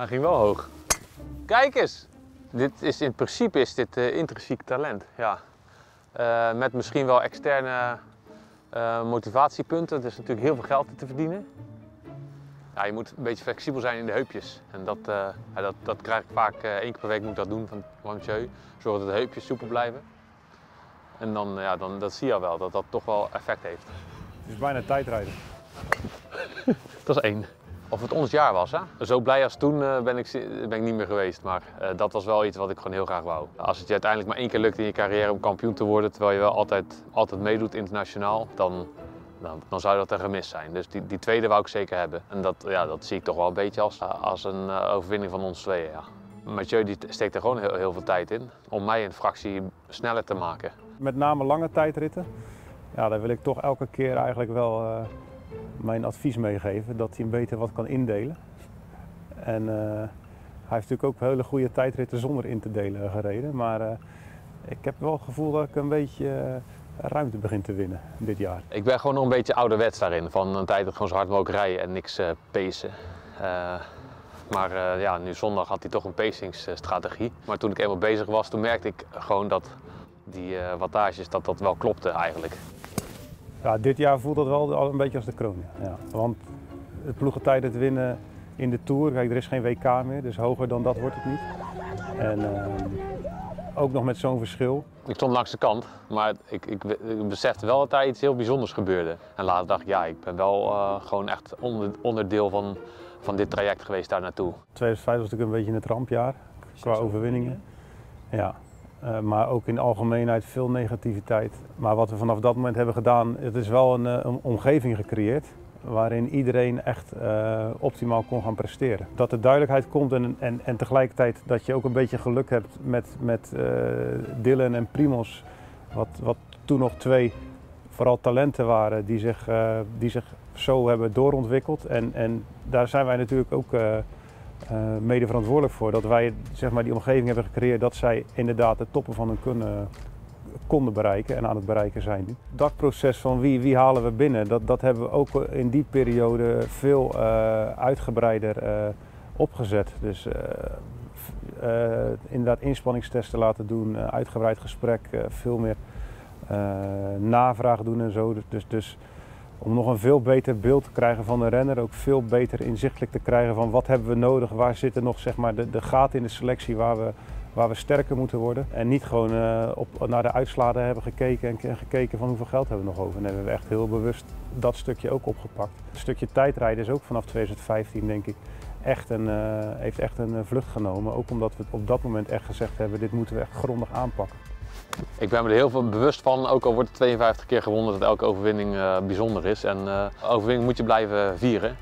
Hij ging wel hoog. Kijk eens! In principe is dit intrinsiek talent. Ja. Met misschien wel externe motivatiepunten. Er is natuurlijk heel veel geld te verdienen. Ja, je moet een beetje flexibel zijn in de heupjes. En dat krijg ik vaak 1 keer per week moet ik dat doen van Mathieu. Zorgen dat de heupjes soepel blijven. En dan dat zie je al wel, dat dat toch wel effect heeft. Het is bijna tijdrijden. Dat is 1. Of het ons jaar was, hè? Zo blij als toen ben ik niet meer geweest. Maar dat was wel iets wat ik gewoon heel graag wou. Als het je uiteindelijk maar 1 keer lukt in je carrière om kampioen te worden, terwijl je wel altijd meedoet internationaal, dan zou dat een gemis zijn. Dus die tweede wou ik zeker hebben. En dat zie ik toch wel een beetje als een overwinning van ons tweeën. Ja. Mathieu die steekt er gewoon heel veel tijd in om mij een fractie sneller te maken. Met name lange tijdritten. Ja, daar wil ik toch elke keer eigenlijk wel mijn advies meegeven. Dat hij een beter wat kan indelen. En hij heeft natuurlijk ook hele goede tijdritten zonder in te delen gereden. Maar ik heb wel het gevoel dat ik een beetje ruimte begin te winnen dit jaar. Ik ben gewoon nog een beetje ouderwets daarin. Van een tijd gewoon zo hard mogelijk rijden en niks pacen. Maar nu zondag had hij toch een pacingsstrategie. Maar toen ik eenmaal bezig was, toen merkte ik gewoon dat die wattages dat wel klopte eigenlijk. Ja, dit jaar voelt dat wel al een beetje als de kroon. Ja. Want het ploegentijdrit winnen in de Tour, kijk, er is geen WK meer, dus hoger dan dat wordt het niet. En ook nog met zo'n verschil. Ik stond langs de kant, maar ik besefte wel dat daar iets heel bijzonders gebeurde. En later dacht ik, ja, ik ben wel gewoon echt onderdeel van dit traject geweest daar naartoe. 2005 was natuurlijk een beetje het rampjaar qua overwinningen. Ja. Maar ook in de algemeenheid veel negativiteit. Maar wat we vanaf dat moment hebben gedaan, het is wel een omgeving gecreëerd waarin iedereen echt optimaal kon gaan presteren. Dat er duidelijkheid komt en tegelijkertijd dat je ook een beetje geluk hebt met Dylan en Primoz, wat toen nog 2 vooral talenten waren die zich zo hebben doorontwikkeld. En daar zijn wij natuurlijk ook mede verantwoordelijk voor, dat wij zeg maar, die omgeving hebben gecreëerd dat zij inderdaad de toppen van hun konden bereiken en aan het bereiken zijn nu. Dat proces van wie halen we binnen, dat hebben we ook in die periode veel uitgebreider opgezet. Dus inderdaad inspanningstesten laten doen, uitgebreid gesprek, veel meer navraag doen en zo. Dus om nog een veel beter beeld te krijgen van de renner, ook veel beter inzichtelijk te krijgen van wat hebben we nodig, waar zitten nog zeg maar, de gaten in de selectie waar we sterker moeten worden. En niet gewoon naar de uitslagen hebben gekeken en gekeken van hoeveel geld hebben we nog over. En hebben we echt heel bewust dat stukje ook opgepakt. Het stukje tijdrijden is ook vanaf 2015 denk ik heeft echt een vlucht genomen. Ook omdat we op dat moment echt gezegd hebben, dit moeten we echt grondig aanpakken. Ik ben me er heel veel bewust van, ook al wordt het 52 keer gewonnen, dat elke overwinning bijzonder is. En overwinning moet je blijven vieren.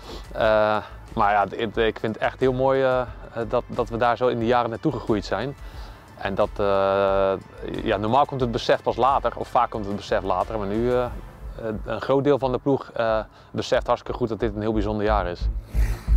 Maar ja, ik vind het echt heel mooi dat we daar zo in de jaren naartoe gegroeid zijn. En dat, normaal komt het besef pas later, of vaak komt het besef later. Maar nu, een groot deel van de ploeg beseft hartstikke goed dat dit een heel bijzonder jaar is.